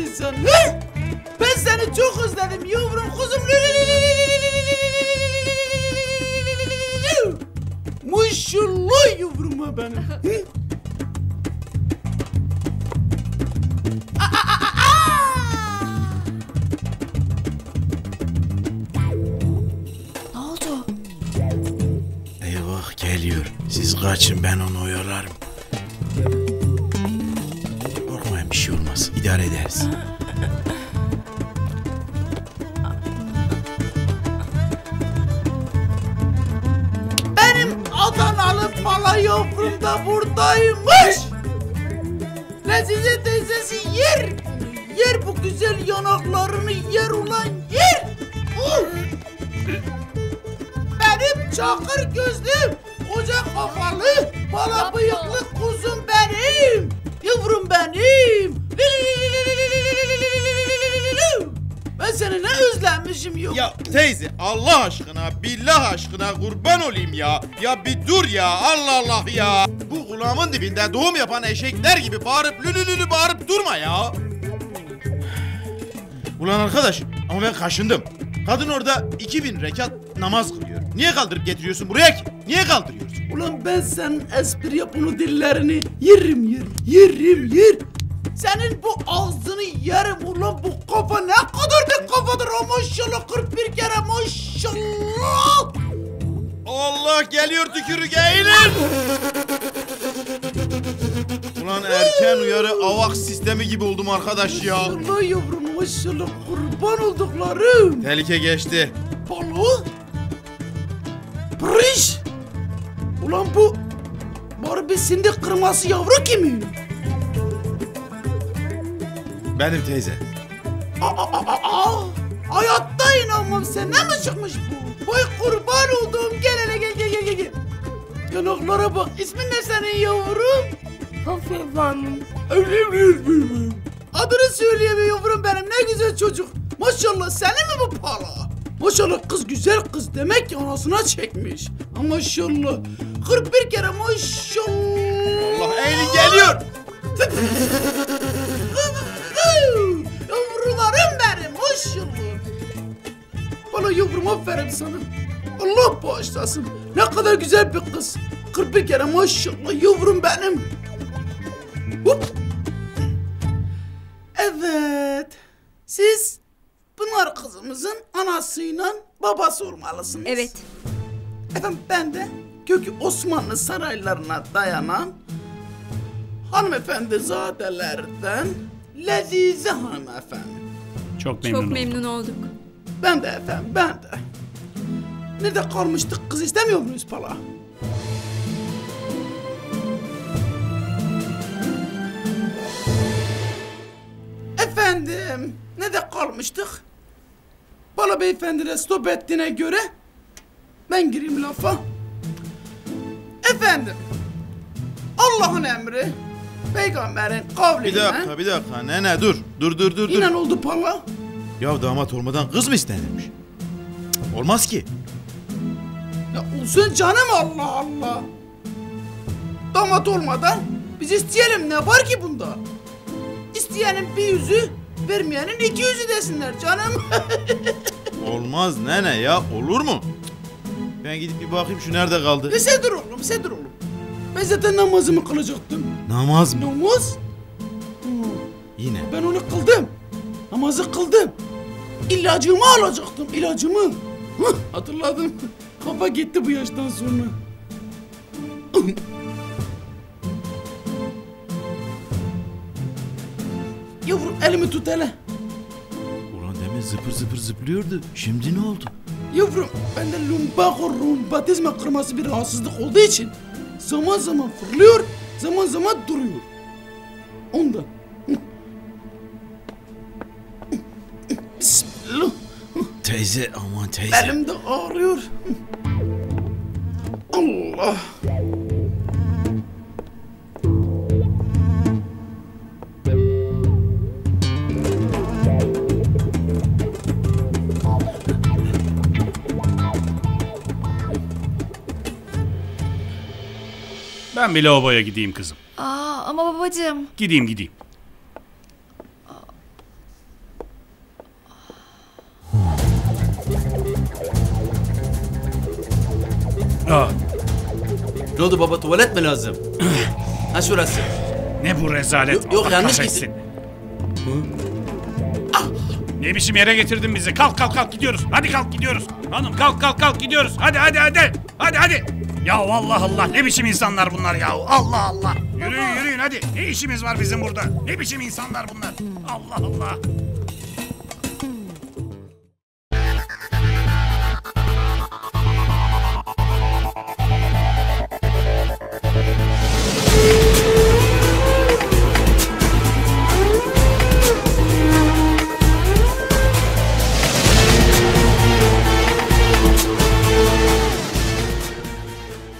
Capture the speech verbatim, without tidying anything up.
sen? He? Ben seni çok özledim yavrum kuzum. Maşallah yavruma benim. Hı? Ne oldu? Eyvah geliyor. Siz kaçın, ben onu oyalarım. Korkmayın, bir şey olmaz. İdare ederiz. Benim Adanalı pala yavrum da buradaymış. Lezize teyzesi yer. Yer bu güzel yanaklarını yer ulan yer. Uh! Benim çakır gözlüm, koca kafalı, bala bıyıklı kuzum benim. Yavrum benim. Ben seni ne özlemişim yok. Ya teyze Allah aşkına, billah aşkına kurban olayım ya. Ya bir dur ya, Allah Allah ya. Bu kulağımın dibinde doğum yapan eşekler gibi bağırıp lülülülü bağırıp durma ya. Ulan arkadaş, ama ben kaşındım. Kadın orada iki bin rekat namaz kılıyor. Niye kaldırıp getiriyorsun buraya ki? Niye kaldırıyorsun? Ulan ben senin espri yap onu dillerini yerim yer, yerim yer. Senin bu ağzını yerim ulan, bu kafa ne kadar ne kafadır o maşallah, kırk bir kere maşallah. Allah geliyor tükürük eğilir. Ulan erken uyarı avak sistemi gibi oldum arkadaş ya. Maşallah yavrum maşallah, kurban olduklarım. Tehlike geçti. Balı? Pırış! Ulan bu Barbie'sinde kırması yavru kimin? Benim teyze. Aa, aa, aa, aa. Hayatta inanmam, senden mi çıkmış bu? Vay kurban olduğum, gel hele gel gel gel gel. Yanaklara bak, ismin ne senin yavrum? Hafif Hanım. Adını söyleyemiyor yavrum benim, ne güzel çocuk. Maşallah senin mi bu pala? Maşallah kız güzel kız, demek ki anasına çekmiş. Ha, maşallah. kırk bir kere maşallah. Allah eğilin geliyor. Yavrularım benim maşallah. Bana yavrum aferin sana. Allah bağışlasın. Ne kadar güzel bir kız. kırk bir kere maşallah yavrum benim. Hop. Evet. Siz Pınar kızımızın anasıyla babası olmalısınız. Evet. Efendim ben de kökü Osmanlı saraylarına dayanan hanımefendi zadelerden Lezize hanımefendi. Çok memnun Çok oldum. memnun olduk. Ben de efendim, ben de. Nerede kalmıştık, kız istemiyor muyuz pala? Efendim, nerede kalmıştık? Pala beyefendine stop ettiğine göre ben gireyim lafa. Efendim, Allah'ın emri, peygamberin kavliyle... Bir dakika bir dakika nene dur. Dur dur dur dur. İnan oldu pala. Ya damat olmadan kız mı istenirmiş? Cık, olmaz ki. Ya olsun canım, Allah Allah. Damat olmadan biz isteyelim, ne var ki bunda? İsteyenin bir yüzü, vermeyenin iki yüzü desinler canım. Olmaz nene ya, olur mu? Cık, ben gidip bir bakayım şu nerede kaldı? E sen dur oğlum, sen dur oğlum. Ben zaten namazımı kılacaktım. Namaz mı? Namaz? Hı, Yine. ben onu kıldım. Namazı kıldım. İlacımı alacaktım, ilacımı. Hıh, hatırladım. Kafa gitti bu yaştan sonra. Yavrum elimi tut hele. Ulan demin zıpır zıpır zıplıyordu. Şimdi ne oldu? Yavrum bende lumbago rombatizma kırması bir rahatsızlık olduğu için zaman zaman fırlıyor, zaman zaman duruyor. Ondan. Bismillah. Teyze, aman teyze. Elim de ağrıyor. Allah. Ben bir lavaboya gideyim kızım. Aa, ama babacığım. Gideyim gideyim. Ne oldu baba, tuvalet mi lazım? Ha şurası. Ne bu rezalet? Yok, yok, Allah yanlış kahretsin. gittin. Ne biçim yere getirdin bizi? Kalk kalk kalk gidiyoruz. Hadi kalk gidiyoruz. Hanım kalk kalk kalk gidiyoruz. Hadi hadi hadi. Hadi hadi. Ya Allah Allah, ne biçim insanlar bunlar ya. Allah Allah. Yürüyün yürüyün hadi. Ne işimiz var bizim burada? Ne biçim insanlar bunlar? Allah Allah.